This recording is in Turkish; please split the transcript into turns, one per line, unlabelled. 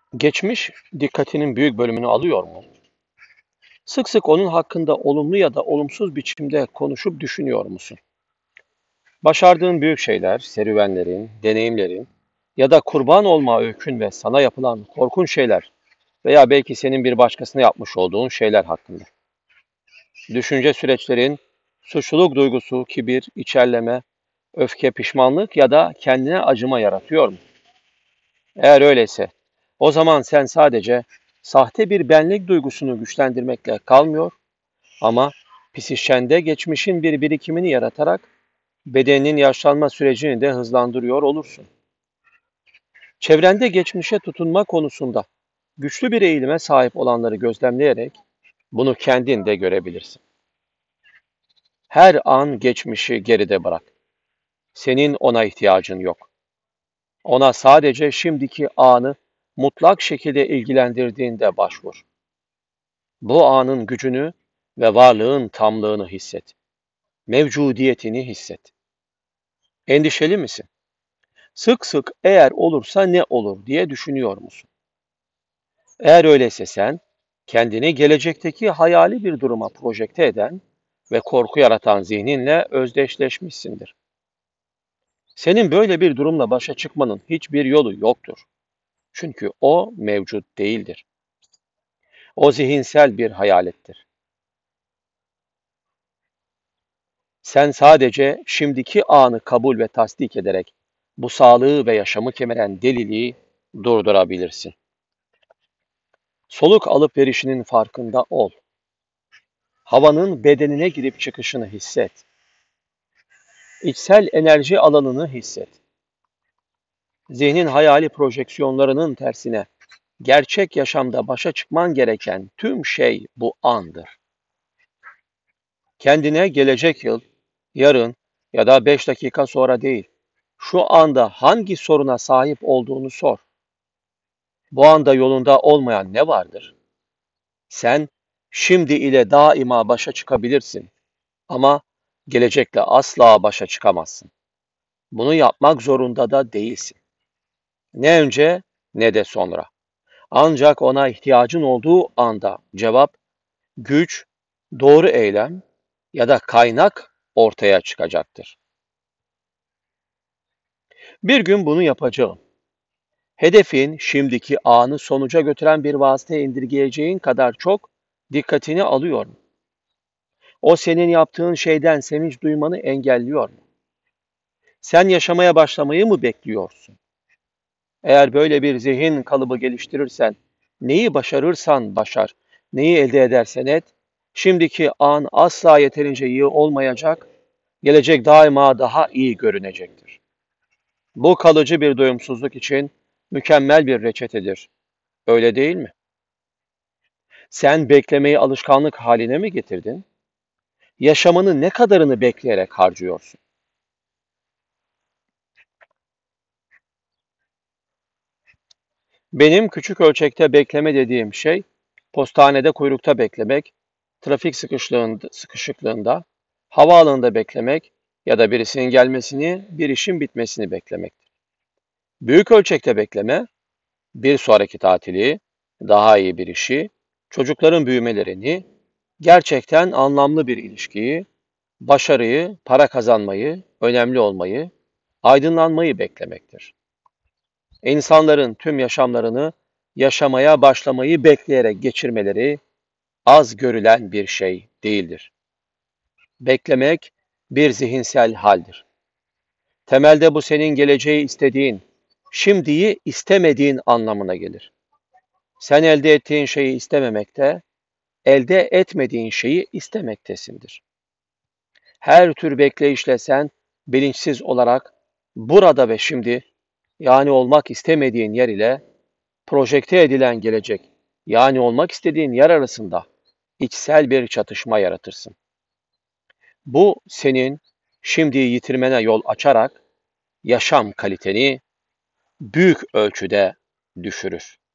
Geçmiş dikkatinin büyük bölümünü alıyor mu? Sık sık onun hakkında olumlu ya da olumsuz biçimde konuşup düşünüyor musun? Başardığın büyük şeyler, serüvenlerin, deneyimlerin ya da kurban olma öykün ve sana yapılan korkunç şeyler veya belki senin bir başkasına yapmış olduğun şeyler hakkında. Düşünce süreçlerin, suçluluk duygusu, kibir, içerleme, öfke, pişmanlık ya da kendine acıma yaratıyor mu? Eğer öyleyse, o zaman sen sadece sahte bir benlik duygusunu güçlendirmekle kalmıyor ama psişende geçmişin bir birikimini yaratarak bedeninin yaşlanma sürecini de hızlandırıyor olursun. Çevrende geçmişe tutunma konusunda güçlü bir eğilime sahip olanları gözlemleyerek bunu kendin de görebilirsin. Her an geçmişi geride bırak. Senin ona ihtiyacın yok. Ona sadece şimdiki anı mutlak şekilde ilgilendirdiğinde başvur. Bu anın gücünü ve varlığın tamlığını hisset. Mevcudiyetini hisset. Endişeli misin? Sık sık eğer olursa ne olur diye düşünüyor musun? Eğer öyleyse sen kendini gelecekteki hayali bir duruma projekte eden ve korku yaratan zihninle özdeşleşmişsindir. Senin böyle bir durumla başa çıkmanın hiçbir yolu yoktur. Çünkü o mevcut değildir. O zihinsel bir hayalettir. Sen sadece şimdiki anı kabul ve tasdik ederek bu sağlığı ve yaşamı kemeren deliliği durdurabilirsin. Soluk alıp verişinin farkında ol. Havanın bedenine girip çıkışını hisset. İçsel enerji alanını hisset. Zihnin hayali projeksiyonlarının tersine, gerçek yaşamda başa çıkman gereken tüm şey bu andır. Kendine gelecek yıl, yarın ya da 5 dakika sonra değil, şu anda hangi soruna sahip olduğunu sor. Bu anda yolunda olmayan ne vardır? Sen şimdi ile daima başa çıkabilirsin ama gelecekle asla başa çıkamazsın. Bunu yapmak zorunda da değilsin. Ne önce ne de sonra. Ancak ona ihtiyacın olduğu anda cevap, güç, doğru eylem ya da kaynak ortaya çıkacaktır. Bir gün bunu yapacağım. Hedefin şimdiki anı sonuca götüren bir vasıtaya indirgeyeceğin kadar çok dikkatini alıyor mu? O senin yaptığın şeyden sevinç duymanı engelliyor mu? Sen yaşamaya başlamayı mı bekliyorsun? Eğer böyle bir zihin kalıbı geliştirirsen, neyi başarırsan başar, neyi elde edersen et, şimdiki an asla yeterince iyi olmayacak, gelecek daima daha iyi görünecektir. Bu kalıcı bir doyumsuzluk için mükemmel bir reçetedir. Öyle değil mi? Sen beklemeyi alışkanlık haline mi getirdin? Yaşamını ne kadarını bekleyerek harcıyorsun? Benim küçük ölçekte bekleme dediğim şey, postanede kuyrukta beklemek, trafik sıkışıklığında, havaalanında beklemek ya da birisinin gelmesini, bir işin bitmesini beklemektir. Büyük ölçekte bekleme, bir sonraki tatili, daha iyi bir işi, çocukların büyümelerini, gerçekten anlamlı bir ilişkiyi, başarıyı, para kazanmayı, önemli olmayı, aydınlanmayı beklemektir. İnsanların tüm yaşamlarını yaşamaya başlamayı bekleyerek geçirmeleri az görülen bir şey değildir. Beklemek bir zihinsel haldir. Temelde bu senin geleceği istediğin, şimdiyi istemediğin anlamına gelir. Sen elde ettiğin şeyi istememekte, elde etmediğin şeyi istemektesindir. Her tür bekleyişle sen bilinçsiz olarak burada ve şimdi, yani olmak istemediğin yer ile projekte edilen gelecek, yani olmak istediğin yer arasında içsel bir çatışma yaratırsın. Bu senin şimdiyi yitirmene yol açarak yaşam kaliteni büyük ölçüde düşürür.